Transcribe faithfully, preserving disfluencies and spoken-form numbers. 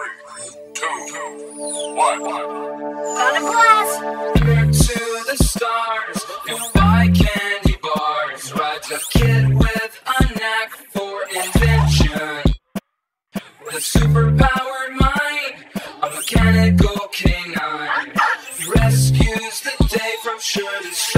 Got a glass. To the stars, and buy candy bars. Rides a kid with a knack for invention. With a superpowered mind, a mechanical canine. He rescues the day from sure destruction.